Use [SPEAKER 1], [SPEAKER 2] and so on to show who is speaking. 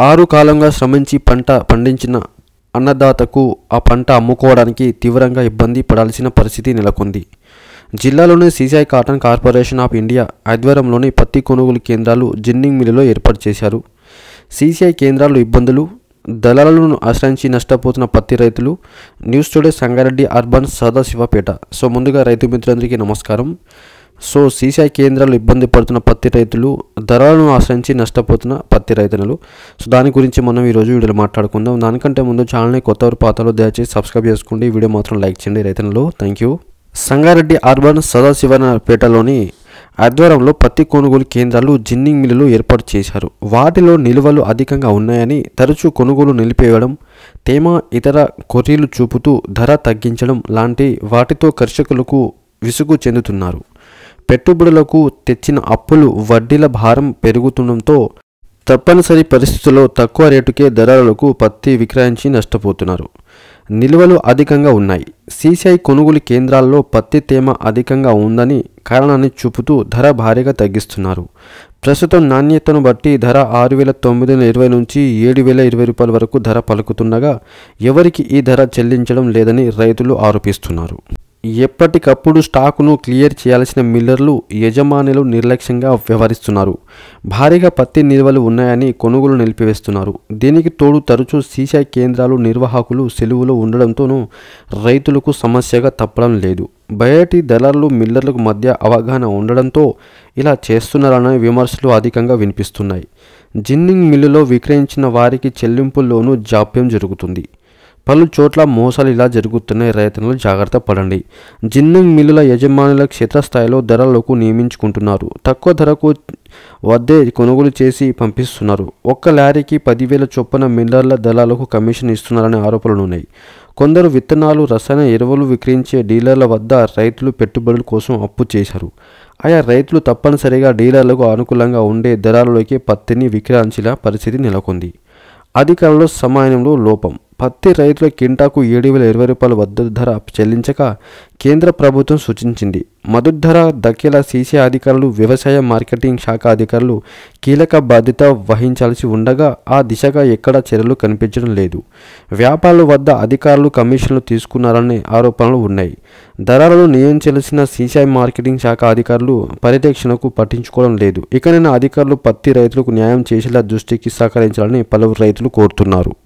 [SPEAKER 1] 6 కాలంగా శ్రమించి పంట పండించిన అన్నదాతకు ఆ పంట అమ్ముకోవడానికి తీవ్రంగా ఇబ్బంది పడాల్సిన పరిస్థితి నెలకొంది. జిల్లాలోని CCI cotton corporation of India ఆధ్వర్యంలోని పత్తి కొనుగోలు కేంద్రాలు జిన్నింగ్ మిల్లులో ఏర్పాటు చేశారు. సీసీఐ కేంద్రాలు ఇబ్బందులు, దళాలను ఆశ్రయించి నష్టపోతున్న పత్తి రైతులు. News today Sangareddy urban Sadashivpet. So ముందుగా రైతు మిత్రులందరికీ నమస్కారం. సో సీసీఐ కేంద్రాలు ఇబ్బంది పడుతున్న పత్తి రైతులు, ధరలను ఆశ్రయించి నష్టపోతున్న పత్తి రైతులు. సో దాని గురించి మనం ఈరోజు వీడియోలో మాట్లాడుకుందాం. దానికంటే ముందు ఛానల్ని కొత్తవారు పాతలో దయచేసి సబ్స్క్రైబ్ చేసుకోండి. వీడియో మాత్రం లైక్ చేయండి రైతులు. Thank you. సంగారెడ్డి అర్బన్ సదాశివపేటలోని ఆధ్వర్యంలో పత్తి కొనుగోలు కేంద్రాలు జిన్నింగ్ మిల్లులు ఏర్పాటు చేశారు. వాటిలో నిల్వలు అధికంగా ఉన్నాయని తరచూ కొనుగోలు నిలిపివేయడం, తేమ ఇతర కొర్రీలు చూపుతూ ధర తగ్గించడం లాంటి వాటితో కర్షకులకు విసుగు చెందుతున్నారు. పెట్టుబడులకు తెచ్చిన అప్పులు, వడ్డీల భారం పెరుగుతుండటంతో తప్పనిసరి పరిస్థితుల్లో తక్కువ రేటుకే ధరలకు పత్తి విక్రయించి నష్టపోతున్నారు. నిల్వలు అధికంగా ఉన్నాయి. సీసీఐ కొనుగోలు కేంద్రాల్లో పత్తి తేమ అధికంగా ఉందని కారణాన్ని చూపుతూ ధర భారీగా తగ్గిస్తున్నారు. ప్రస్తుతం నాణ్యతను బట్టి ధర 6,920 నుంచి 7,020 రూపాయల వరకు ధర పలుకుతుండగా ఎవరికి ఈ ధర చెల్లించడం లేదని రైతులు ఆరోపిస్తున్నారు. ఎప్పటికప్పుడు స్టాకును క్లియర్ చేయాల్సిన మిల్లర్లు యజమానులు నిర్లక్ష్యంగా వ్యవహరిస్తున్నారు. భారీగా పత్తి నిల్వలు ఉన్నాయని కొనుగోలు నిలిపివేస్తున్నారు. దీనికి తోడు తరచూ సీసీఐ కేంద్రాలు నిర్వాహకులు సెలవులో ఉండడంతోనూ రైతులకు సమస్యగా తప్పడం లేదు. బయటి దళారులు మిల్లర్లకు మధ్య అవగాహన ఉండడంతో ఇలా చేస్తున్నారనే విమర్శలు అధికంగా వినిపిస్తున్నాయి. జిన్నింగ్ మిల్లులో విక్రయించిన వారికి చెల్లింపుల్లోనూ జాప్యం జరుగుతుంది. పలు చోట్ల మోసాలు ఇలా జరుగుతున్నాయి. రైతులు జాగ్రత్త పడండి. జిన్నింగ్ మిల్లుల యజమానుల క్షేత్రస్థాయిలో ధరలకు నియమించుకుంటున్నారు. తక్కువ ధరకు వద్దే కొనుగోలు చేసి పంపిస్తున్నారు. ఒక్క లారీకి 10,000 చొప్పున మిల్లర్ల దళాలకు కమిషన్ ఇస్తున్నారనే ఆరోపణలు ఉన్నాయి. కొందరు విత్తనాలు, రసాయన ఎరువులు విక్రయించే డీలర్ల వద్ద రైతులు పెట్టుబడుల కోసం అప్పు చేశారు. ఆయా రైతులు తప్పనిసరిగా డీలర్లకు అనుకూలంగా ఉండే ధరలలోకి పత్తిని విక్రయించిన పరిస్థితి నెలకొంది. అధికారుల సమయంలో లోపం. పత్తి రైతుల కింటాకు 7,020 రూపాయల వద్ద ధర చెల్లించక కేంద్ర ప్రభుత్వం సూచించింది. మద్దతు ధర దక్కేలా సీసీఐ అధికారులు, వ్యవసాయ మార్కెటింగ్ శాఖ అధికారులు కీలక బాధ్యత వహించాల్సి ఉండగా ఆ దిశగా ఎక్కడా చర్యలు కనిపించడం లేదు. వ్యాపారుల వద్ద అధికారులు కమిషన్లు తీసుకున్నారనే ఆరోపణలు ఉన్నాయి. ధరలను నియంత్రించాల్సిన సీసీఐ మార్కెటింగ్ శాఖ అధికారులు పర్యవేక్షణకు పట్టించుకోవడం లేదు. ఇకనైనా అధికారులు పత్తి రైతులకు న్యాయం చేసేలా దృష్టికి సహకరించాలని పలువురు రైతులు కోరుతున్నారు.